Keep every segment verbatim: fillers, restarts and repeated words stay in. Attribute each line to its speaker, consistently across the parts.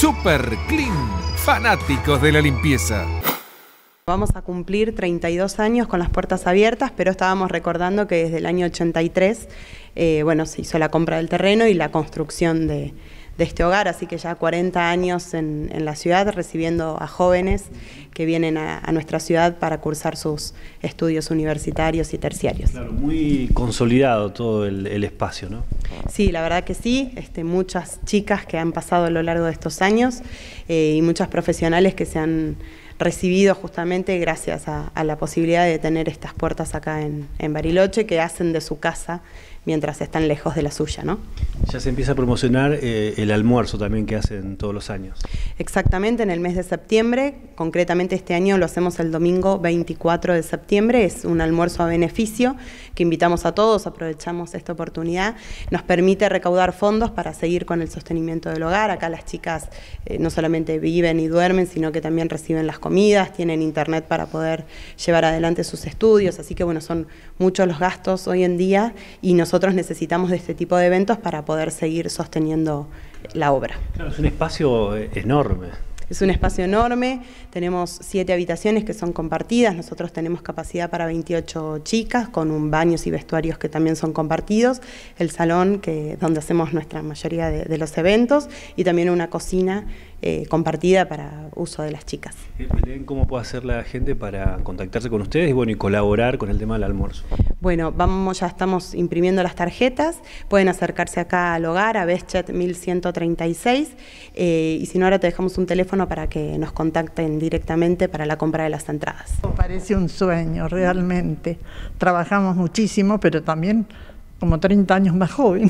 Speaker 1: Super Clean, fanáticos de la limpieza.
Speaker 2: Vamos a cumplir treinta y dos años con las puertas abiertas, pero estábamos recordando que desde el año ochenta y tres eh, bueno, se hizo la compra del terreno y la construcción de, de este hogar, así que ya cuarenta años en, en la ciudad recibiendo a jóvenes que vienen a, a nuestra ciudad para cursar sus estudios universitarios y terciarios.
Speaker 3: Claro, muy consolidado todo el, el espacio, ¿no?
Speaker 2: Sí, la verdad que sí, este, muchas chicas que han pasado a lo largo de estos años eh, y muchas profesionales que se han recibido justamente gracias a, a la posibilidad de tener estas puertas acá en, en Bariloche, que hacen de su casa mientras están lejos de la suya, ¿no?
Speaker 3: Ya se empieza a promocionar eh, el almuerzo también que hacen todos los años.
Speaker 2: Exactamente, en el mes de septiembre, concretamente este año lo hacemos el domingo veinticuatro de septiembre, es un almuerzo a beneficio que invitamos a todos, aprovechamos esta oportunidad, nos permite recaudar fondos para seguir con el sostenimiento del hogar. Acá las chicas eh, no solamente viven y duermen, sino que también reciben las comidas, tienen internet para poder llevar adelante sus estudios, así que bueno, son muchos los gastos hoy en día y nosotros necesitamos de este tipo de eventos para poder seguir sosteniendo la obra.
Speaker 3: Claro, es un espacio enorme.
Speaker 2: Es un espacio enorme, tenemos siete habitaciones que son compartidas, nosotros tenemos capacidad para veintiocho chicas, con un baños y vestuarios que también son compartidos, el salón que, donde hacemos nuestra mayoría de, de los eventos, y también una cocina eh, compartida para uso de las chicas.
Speaker 3: ¿Cómo puede hacer la gente para contactarse con ustedes y, bueno, y colaborar con el tema del almuerzo?
Speaker 2: Bueno, vamos, ya estamos imprimiendo las tarjetas, pueden acercarse acá al hogar, a Beschet mil ciento treinta y seis, eh, y si no ahora te dejamos un teléfono para que nos contacten directamente para la compra de las entradas.
Speaker 4: Parece un sueño, realmente. Trabajamos muchísimo, pero también como treinta años más joven.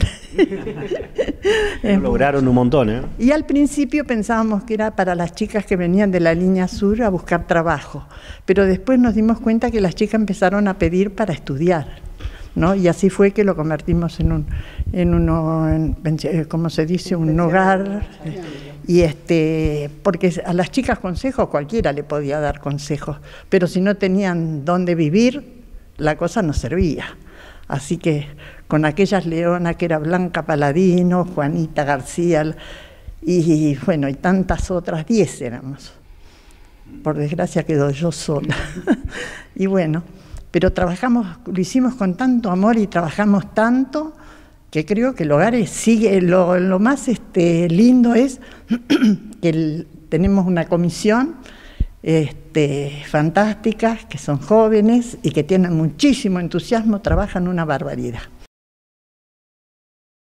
Speaker 3: Lograron un montón, ¿eh?
Speaker 4: Y al principio pensábamos que era para las chicas que venían de la línea sur a buscar trabajo, pero después nos dimos cuenta que las chicas empezaron a pedir para estudiar, ¿no? Y así fue que lo convertimos en un, en uno, en, ¿cómo se dice? Un hogar. Y este, porque a las chicas consejos cualquiera le podía dar consejos, pero si no tenían dónde vivir, la cosa no servía. Así que con aquellas leonas que era Blanca Paladino, Juanita García y bueno, y tantas otras, diez éramos. Por desgracia quedó yo sola. Y bueno, pero trabajamos, lo hicimos con tanto amor y trabajamos tanto que creo que el hogar es, sigue, lo, lo más este, lindo es que el, tenemos una comisión este, fantástica, que son jóvenes y que tienen muchísimo entusiasmo, trabajan una barbaridad.